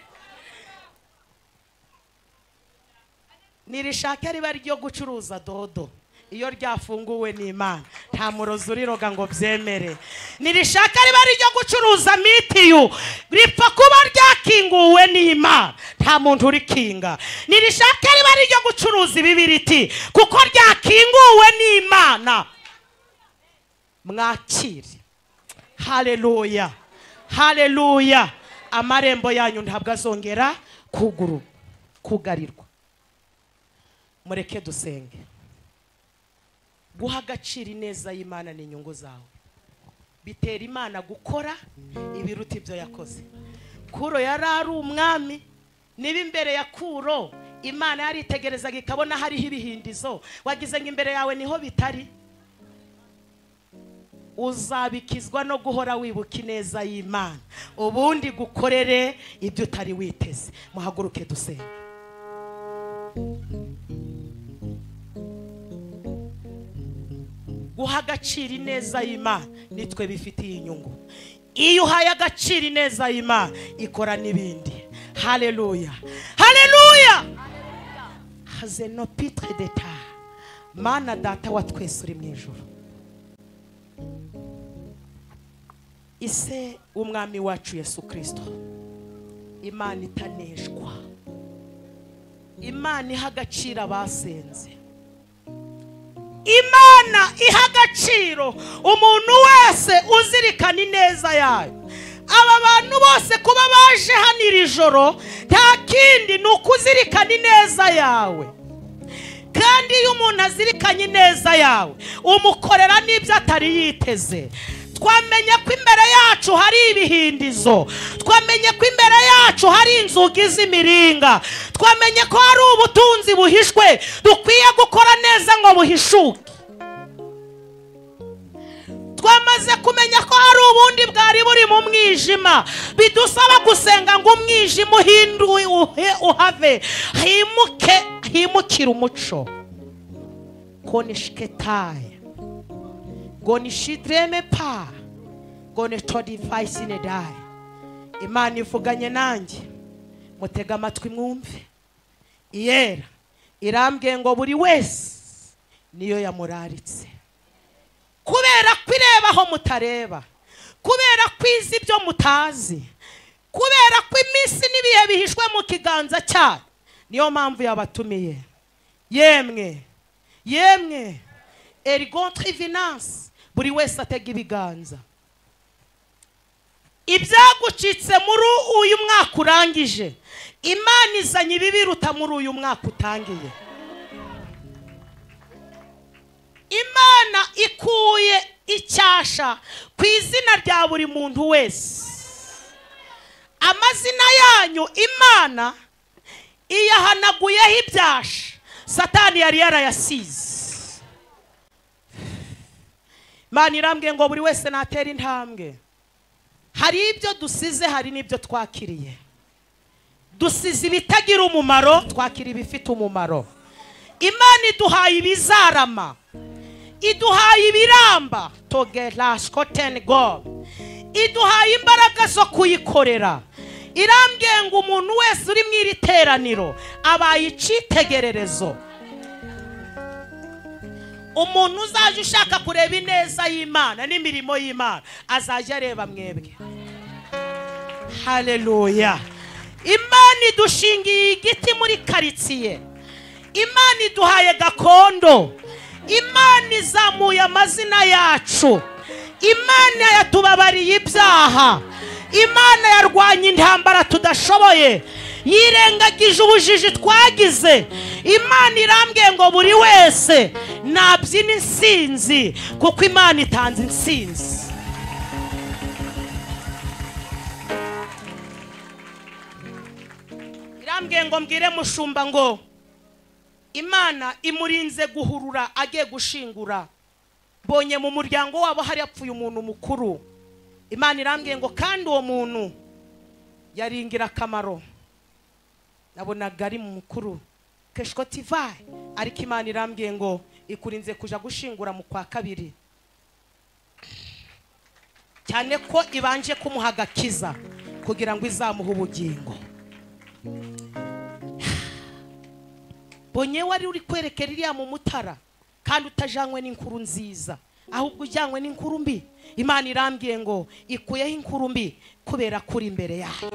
Nirishaka riba ryo gucuruza dodo. iyo ryafunguwe n'Imana nta murozi uriroga ngo byemere. Nirishaka riba ari ryo gucuruza mitiyu ripfa kuba ryakinguwe n'Imana nta muntu urikinga. Nirishaka riba ari ryo gucuruza ibibiriti kuko ryakinguwe n'Imana. Mwakire. Haleluya, haleluya. Amarembo yanyu ntabwo azongera kuguru kugarirwa. Mureke dusenge. Guha agaciro ineza y'Imana n'inyungu zawe bitera Imana gukora ibiruta ibyo yakoze. Kuro yari ari umwami, niba imbere ya Kuro Imana yaritegerezaga ikabona hariho ibihindizo, wagize ngo imbere yawe niho bitari. Uzabikizwa no guhora wibuka ineza y'Imana, ubundi gukorere ibyo utari witeze. Muhaguruke dusenge. Guha agaciro ineza y'Imana nitwe bifitiye inyungu. Iyo uhaye agaciro ineza y'Imana ikora n'ibindi. Haleluya, haleluya. Haze no pitre d'etat. Mana data wa twese uri mu ijuru, ise umwami wacu Yesu Kristo, Imana itaneshwa, Imana iha agaciro abasenze, Imana iha agaciro umuntu wese uzirikana ineza yayo. Aba bantu bose kuba baje hano iri joro nta kindi ni ukuzirikana ineza yawe. Kandi iyo umuntu azirikanye ineza yawe umukorera n'ibyo atari yiteze. Twamenye ko imbere yacu hari ibihindizo, twamenye ko imbere yacu hari inzugi z'imiringa, twamenye ko hari ubutunzi buhishwe dukwiye gukora neza ngo buhishuke. Twamaze kumenya ko hari ubundi bwari buri mu mwijima bidusaba gusenga ngo umwijima uhinduwe uhave, himuke himukira umuco. Konishketaye gonishidreme pa gone todifise inedai. Imana ivuganye nanjye, mutega amatwi mwumve. Iyera irambwiye ngo buri wese niyo yamuraritse, kubera kwireba aho mutareba, kubera kwiza ibyo mutazi, kubera ko iminsi n'ibihe bihishwe mu kiganza cyayo, niyo mpamvu yabatumiye. Yemwe yemwe ergon trivinance, buri wese atega ibiganza. Ibyagucitse muri uyu mwaka urangije, Imana izanye ibibiruta muri uyu mwaka utangiye. Imana ikuye icyasha ku izina rya buri muntu wese. Amazina yanyu Imana iyahanaguyeho ibyasha Satani yari yarayasize. Imana irambwiye ngo buri wese natera intambwe. Hari ibyo dusize, hari n'ibyo twakiriye. Dusize ibitagira umumaro, twakira ibifite umumaro. Imana iduhaye ibizarama, iduhaye ibiramba, togelashkoten go, iduhaye imbaraga zo kuyikorera. Irambwiye ngo umuntu wese uri mu iri teraniro abaye icitegererezo. Umuntu uzaje ushaka kureba ineza y'Imana n'imirimo y'Imana azajya areba mwebwe. Haleluya. Imana idushingiye igiti muri karitsiye, Imana iduhaye gakondo, Imana izamuye amazina yacu, Imana yatubabariye ibyaha, Imana yarwanya intambara tudashoboye, yirengagije ubujiji twagize. Imana irambwiye ngo buri wese nabyina insinzi kuko Imana itanze insinzi. Irambwiye ngo mbwire mushumba ngo Imana imurinze guhurura agiye gushingura. Bonye mu muryango wabo hari yapfuye umuntu mukuru. Imana irambwiye ngo kandi uwo muntu yari ingirakamaro, nabonaga ari mukuru keshkotivaye, ariko Imana irambwiye ngo ikurinze kuja gushingura mu kwa kabiri, cyane ko ibanje kumuhagakiza kugira ngo izamuhe ubugingo. Bonye wari uri kwerekera iriya mu Mutara kandi utajanywe n'inkuru nziza ahubwo ujyanywe n'inkuru mbi. Imana irambwiye ngo ikuyeho inkuru mbi kubera kuri imbere yayo.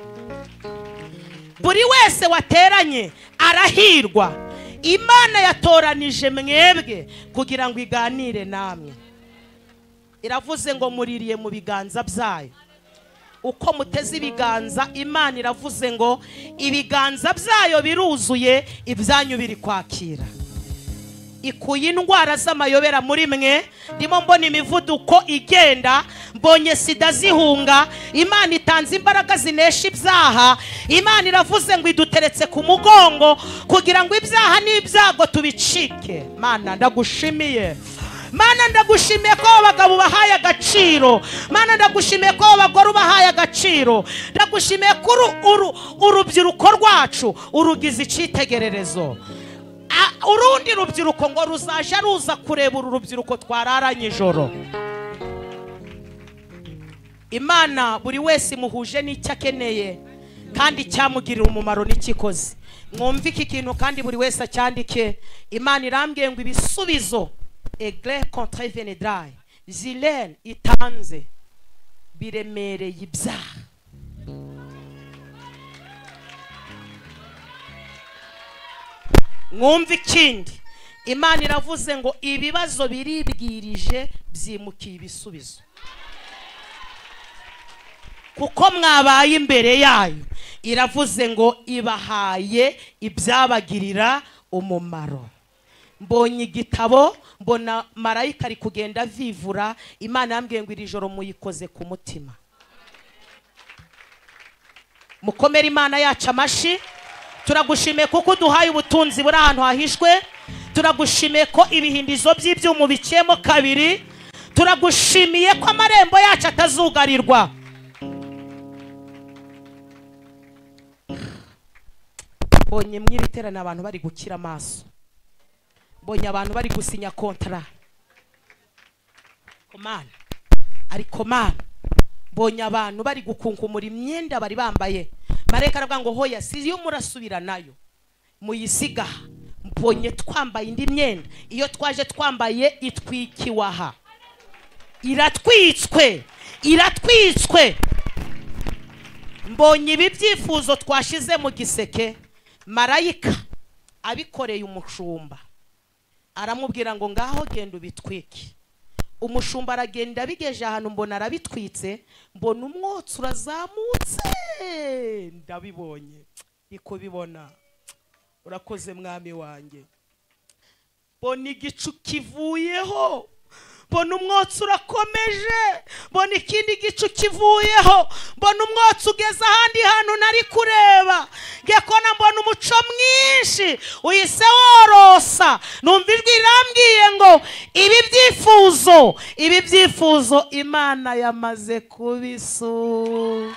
Buri wese wateranye arahirwa. Imana yatoranije mwebwe kugira ngo iganire namwe. Iravuze ngo muririye mu biganza byayo. Uko muteze ibiganza, Imana iravuze ngo ibiganza byayo biruzuye, ibyanyu biri kwakira. Ikuye indwara z'amayobera muri mwe. Ndimo mbona imivuduko igenda, mbonye sida zihunga. Imana itanze imbaraga zinesha ibyaha. Imana iravuze ngo iduteretse ku mugongo kugira ngo ibyaha n'ibyago tubicike. Mana ndagushimiye. Mana ndagushimiye ko abagabo bahaye agaciro. Mana ndagushimiye ko abagore bahaye agaciro. Ndagushimiye ko urubyiruko rwacu urugize icitegererezo. Urundi rubyiruko ngo ruzaje ruza kureba uru rubyiruko twararanye ijoro. Imana buri wese muhuje n'icyo akeneye kandi cyamugirira umumaro n'ikikoze. Mwumve iki kintu kandi buri wese acyandike. Imana irambwiye ngo ibisubizo Egle contre Venedrai Zilene itanze biremereye ibyaha. Mwumve ikindi. Imana iravuze ngo ibibazo biribwirije byimukiye ibisubizo. Kuko mwabaye imbere yayo, iravuze ngo ibahaye ibyabagirira umumaro. Mbonye igitabo, mbona marayika ari kugenda vivura. Imana yambwiye ngo iri joro muyikoze ku mutima. Mukomere Imana yacu amashi. Turagushimiye kuko duhaye ubutunzi buri ahantu hahishwe. Turagushimiye ko ibihindizo by'ibyuma biciyemo kabiri. Turagushimiye ko amarembo yacu atazugarirwa. Bonye mwiriterana abantu bari gukira amaso. Bonye abantu bari gusinya kontra. Komana. Ariko Mana. Bonye abantu bari gukunkumura imyenda bari bambaye. Mareka aravuga ngo hoya si yo murasubira nayo. Muyisiga. Mbonye twambaye indi myenda. Iyo twaje twambaye itwikiwaha. Iratwitswe. Iratwitswe. Mbonye ibi byifuzo twashize mu giseke. Marayika abikoreye umushumba. Aramubwira ngo ngaho genda ubitwike. Umushumba aragenda bigeje ahantu mbona arabitwitse. Mbona umwotsi urazamutse. Ndabibonye. Iko bibona. Urakoze mwami wanjye. Mbona igicu kivuyeho. Mbona umwotsi urakomeje. Mbona ikindi gicu kivuyeho. Mbona umwotsi ugeze ahandi hantu nari kureba. Ngiye kubona mbona umuco mwinshi uyise worosa. Numva ijwi rirambwiye ngo ibi byifuzo, ibi byifuzo Imana yamaze kubisu.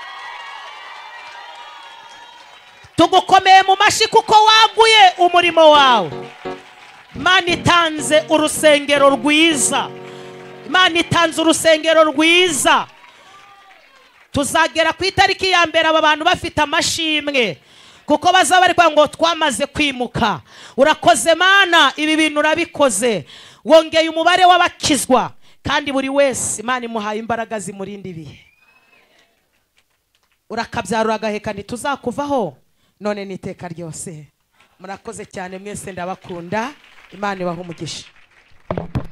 Tugukomeye mu mashi kuko waguye umurimo wawe. Imana itanze urusengero rwiza. Imana itanze urusengero rwiza. Tuzagera ku itariki ya mbere aba bantu bafite amashimwe kuko bazaba ari ngo twamaze kwimuka. Urakoze Mana, ibi bintu urabikoze. Wongeye umubare w'abakizwa kandi buri wese Imana imuhaye imbaraga zimurindi bihe. Urakabyarura agaheka ntituzakuvaho none niteka ryose. Murakoze cyane mwese, ndabakunda. Imana ibahe umugisha.